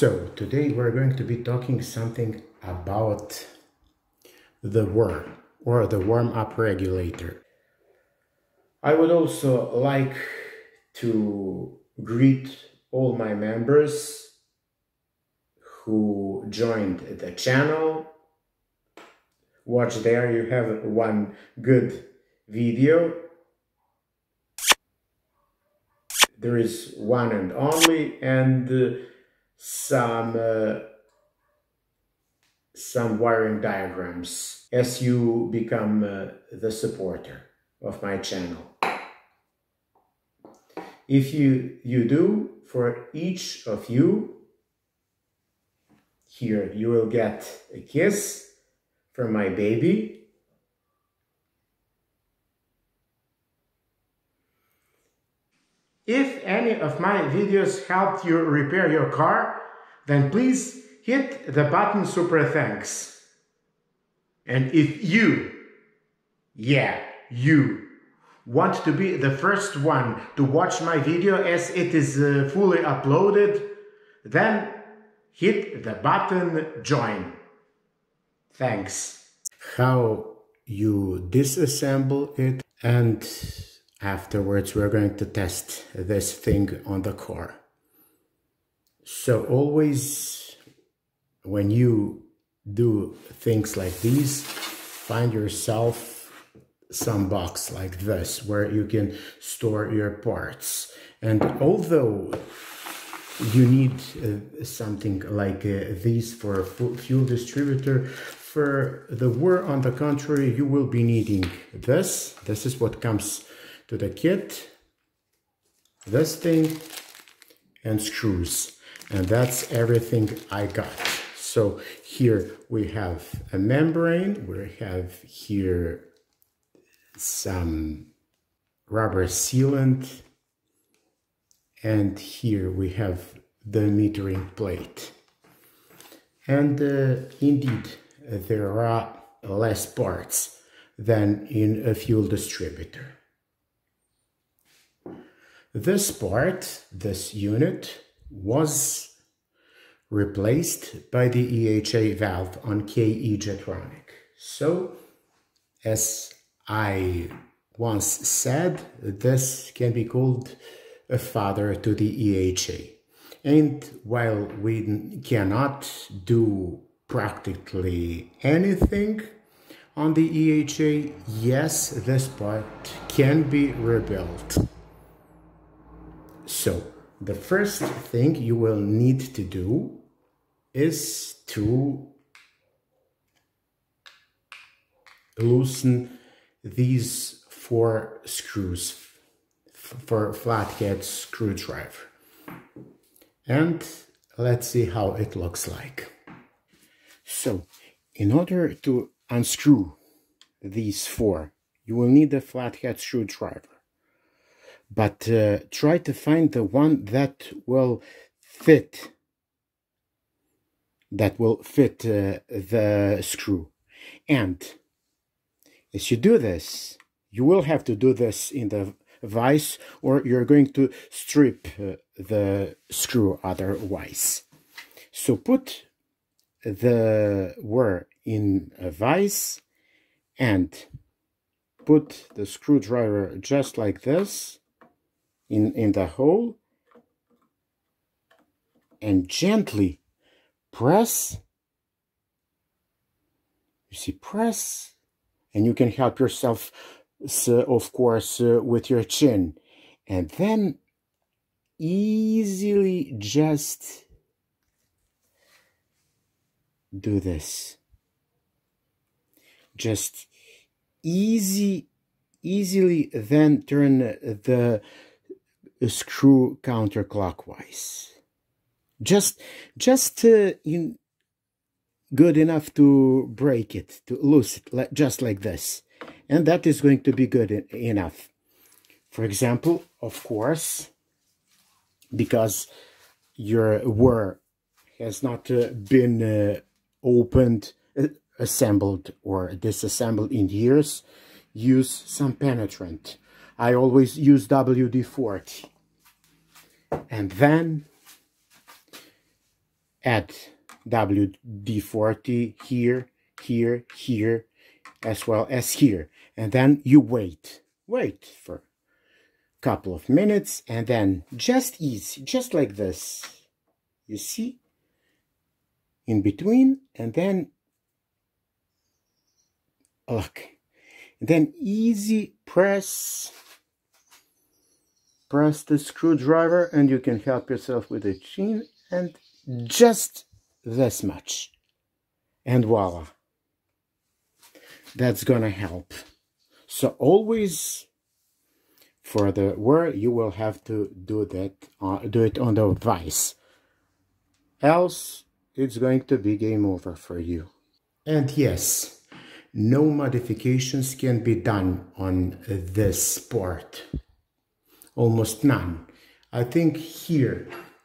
So today we're going to be talking something about the worm or the warm-up regulator. I would also like to greet all my members who joined the channel. Watch there, you have one good video. There is one and only, and some wiring diagrams as you become the supporter of my channel. If you do, for each of you, here you will get a kiss from my baby. If any of my videos helped you repair your car, then please hit the button super thanks. And if you want to be the first one to watch my video as it is fully uploaded, then hit the button join. Thanks. How you disassemble it, and afterwards we're going to test this thing on the car. So always when you do things like these, find yourself some box like this where you can store your parts. And although you need something like these for a fuel distributor, for the war on the contrary, you will be needing this. This is what comes to the kit, this thing, and screws. And that's everything I got. So here we have a membrane, we have here some rubber sealant, and here we have the metering plate. And indeed, there are less parts than in a fuel distributor. This part, this unit, was replaced by the EHA valve on K-Jetronic. So, as I once said, this can be called a father to the EHA. And while we cannot do practically anything on the EHA, yes, this part can be rebuilt. So, the first thing you will need to do is to loosen these 4 screws for flathead screwdriver. And let's see how it looks like. So, in order to unscrew these 4, you will need a flathead screwdriver. But try to find the one that will fit the screw. And as you do this, you will have to do this in the vise, or you're going to strip the screw otherwise. So put the wire in a vise and put the screwdriver just like this in the hole, and gently press. You see, press, and you can help yourself, of course, with your chin, and then easily just do this. Just easily then turn the screw counterclockwise. Just good enough to break it, to loose it, just like this. And that is going to be good enough. For example, of course, because your wire has not been opened, assembled, or disassembled in years, use some penetrant. I always use WD-40. And then add WD-40 here, here, here, as well as here. And then you wait for a couple of minutes, and then just easy, just like this. You see? In between, and then look. And then easy press the screwdriver, and you can help yourself with the chin, and just this much, and voila, that's gonna help. So always for the wear you will have to do that, do it on the vise, else it's going to be game over for you. And yes, no modifications can be done on this part. Almost none. I think here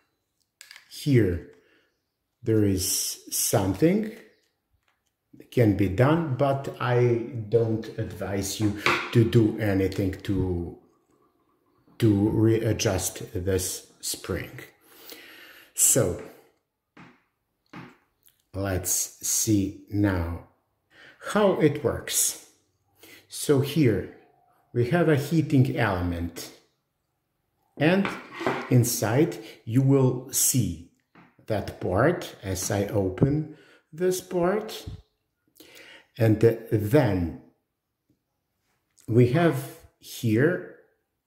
there is something that can be done, but I don't advise you to do anything to readjust this spring. So let's see now how it works. So here we have a heating element, and inside you will see that part as I open this part. And then we have here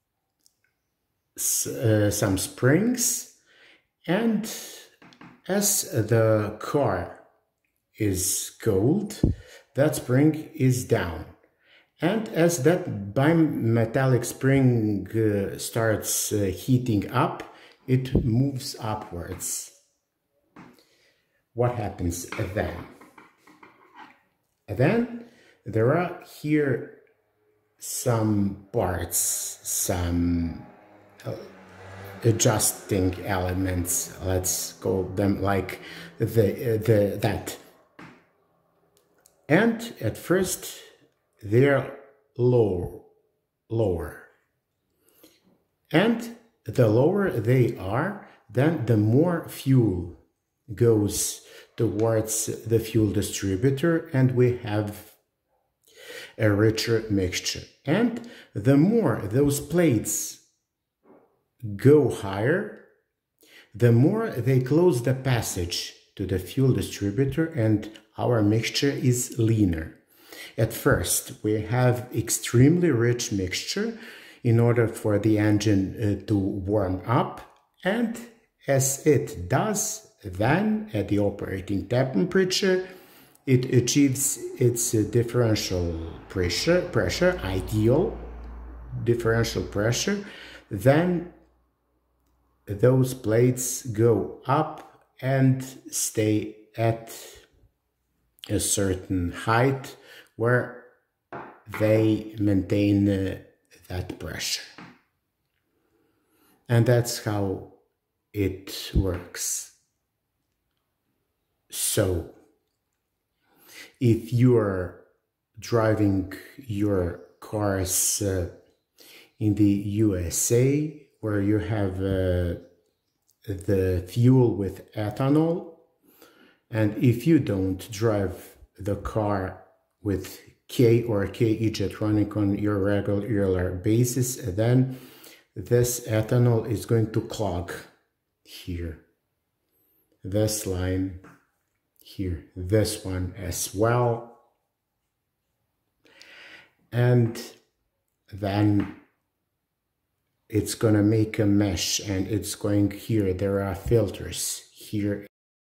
some springs, and as the car is cold, that spring is down. And as that bimetallic spring starts heating up, it moves upwards. What happens then? Then there are here some parts, some adjusting elements, let's call them like that. And at first they're lower. And the lower they are, then the more fuel goes towards the fuel distributor, and we have a richer mixture. And the more those plates go higher, the more they close the passage to the fuel distributor, and our mixture is leaner. At first, we have extremely rich mixture in order for the engine to warm up, and as it does, then at the operating temperature, it achieves its differential pressure, ideal differential pressure. Then those plates go up and stay at a certain height where they maintain that pressure. And that's how it works. So, if you are driving your cars in the USA, where you have the fuel with ethanol, and if you don't drive the car with K or KE-Jetronic on your regular basis, then this ethanol is going to clog here, this line here, this one as well, and then it's gonna make a mesh, and it's going here, there are filters here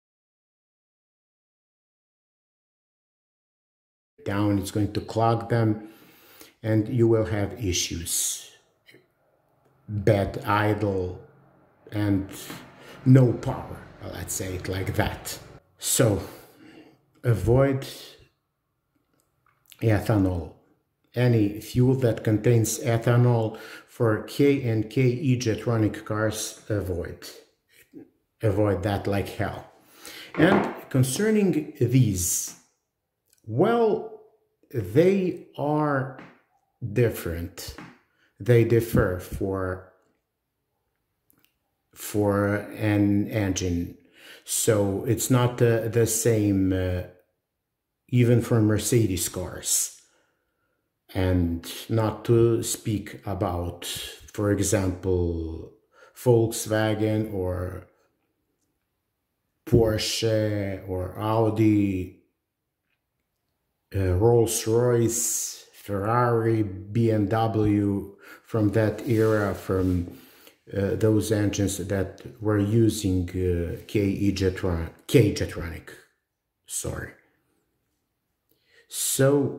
down, it's going to clog them, and you will have issues, bad idle, and no power, let's say it like that. So avoid ethanol. Any fuel that contains ethanol for K and KE-Jetronic cars, avoid that like hell. And concerning these, well, they are different. They differ for an engine So it's not the same even for Mercedes cars. And not to speak about, for example, Volkswagen or Porsche or Audi, Rolls-Royce, Ferrari, BMW, from that era, from those engines that were using K-Jetronic, sorry. So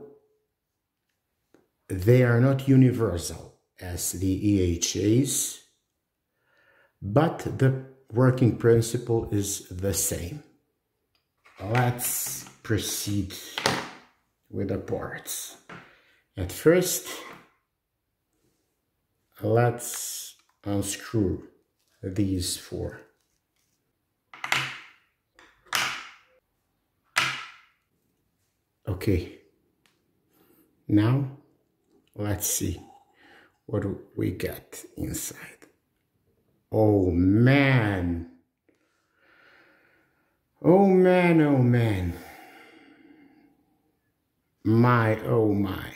they are not universal as the EHAs, but the working principle is the same. Let's proceed with the parts. At first, let's unscrew these four. Okay, now let's see what we get inside. Oh man! Oh man, oh man. My, oh my.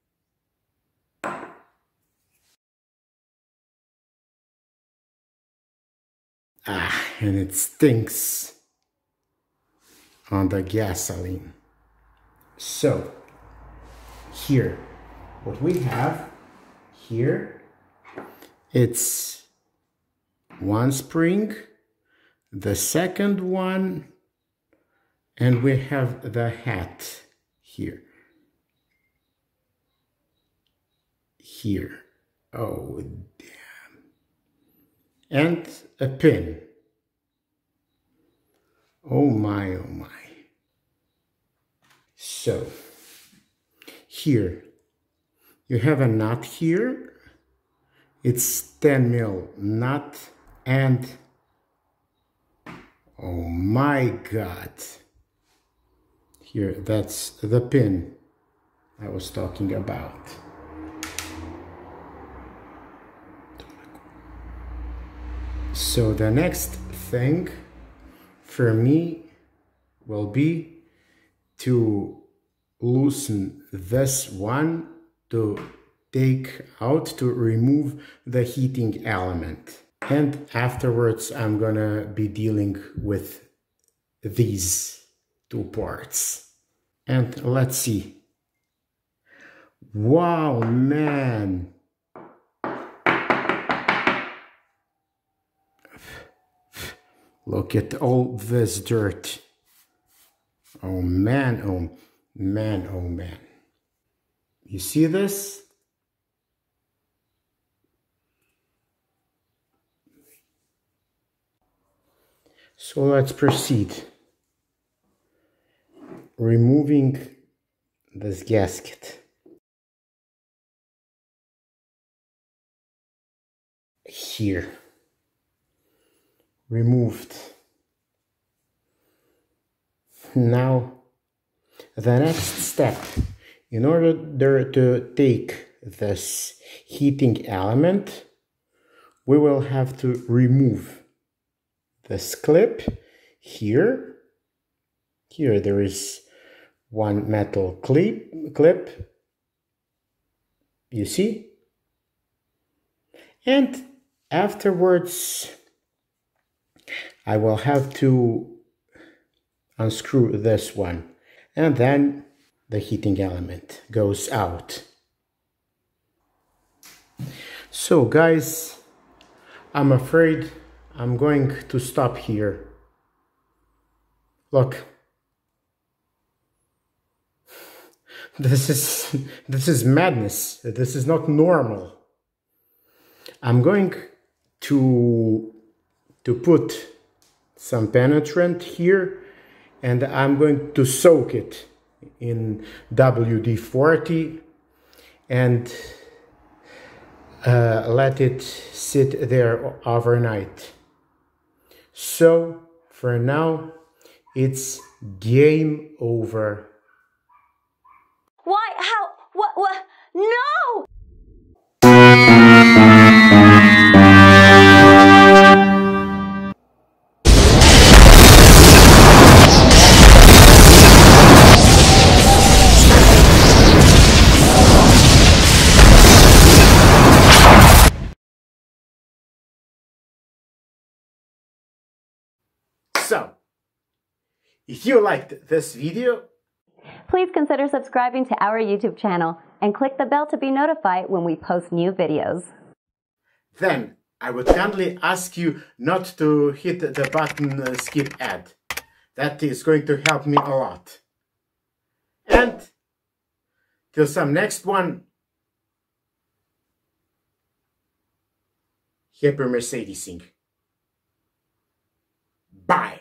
Ah, and it stinks on the gasoline. So, here, what we have here, it's one spring, the second one, and we have the hat here. Here. Oh, damn. And a pin. Oh my, oh my. So, here, you have a nut here. It's 10 mil nut, and oh my God. Here, that's the pin I was talking about. So the next thing for me will be to loosen this one, to take out, to remove the heating element. And afterwards I'm gonna be dealing with these two parts. And let's see. Wow, man! Look at all this dirt. Oh man, oh man, oh man. You see this? So let's proceed. Removing this gasket. Here. Removed. Now, the next step, in order to take this heating element, we will have to remove this clip here. Here there is one metal clip, you see? And afterwards, I will have to unscrew this one, and then the heating element goes out. So guys, I'm afraid I'm going to stop here. Look, this is madness. This is not normal. I'm going to put some penetrant here, and I'm going to soak it in WD-40 and let it sit there overnight. So for now, it's game over. Why? How? What? No! If you liked this video, Please consider subscribing to our YouTube channel and click the bell to be notified when we post new videos. then I would kindly ask you not to hit the button skip ad. That is going to help me a lot. And till some next one, happy Mercedesing. Bye.